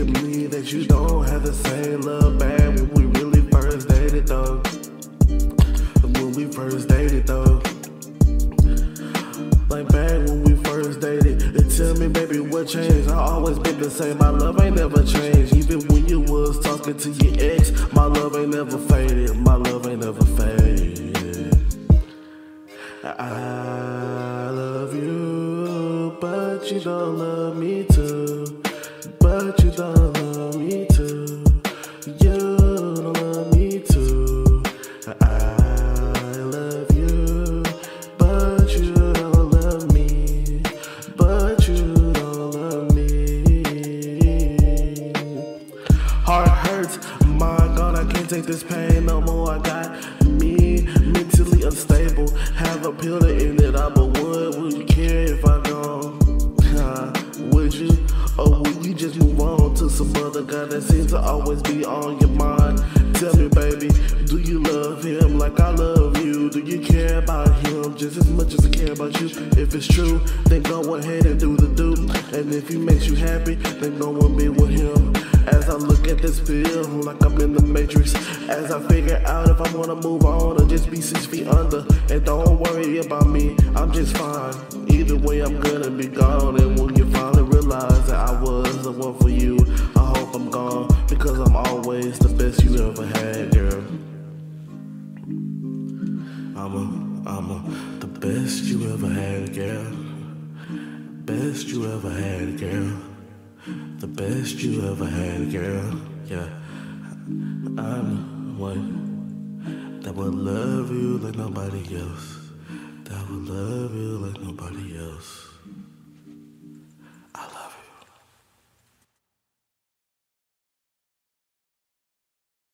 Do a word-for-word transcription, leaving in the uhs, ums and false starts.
can believe that you don't have the same love back when we really first dated though. When we first dated though. Like back when we first dated. And tell me baby what changed. I always been the same. My love ain't never changed. Even when you was talking to your ex, my love ain't never faded. My love ain't never faded. I love you, but you don't love me too. But you don't love me too. You don't love me too. I love you, but you don't love me. But you don't love me. Heart hurts, my God, I can't take this pain no more. I got me mentally unstable. Have a pill to end it out, but what would you care if I gone? Huh, would you? Or would you just move on to some other guy that seems to always be on your mind? Tell me baby, do you love him like I love you? Do you care about him just as much as I care about you? If it's true, then go ahead and do the do. And if he makes you happy, then go and be with him. As I look at this pill, like I'm in the Matrix. As I figure out if I wanna move on or just be six feet under. And don't worry about me, I'm just fine. Either way, I'm gonna be gone. And when you finally realize that I was the one for you, I hope I'm gone, because I'm always the best you ever had, girl. I'm a, I'm a, the best you ever had, girl. Best you ever had, girl. The best you ever had, girl. Yeah, I'm the one that would love you like nobody else. That would love you like nobody else.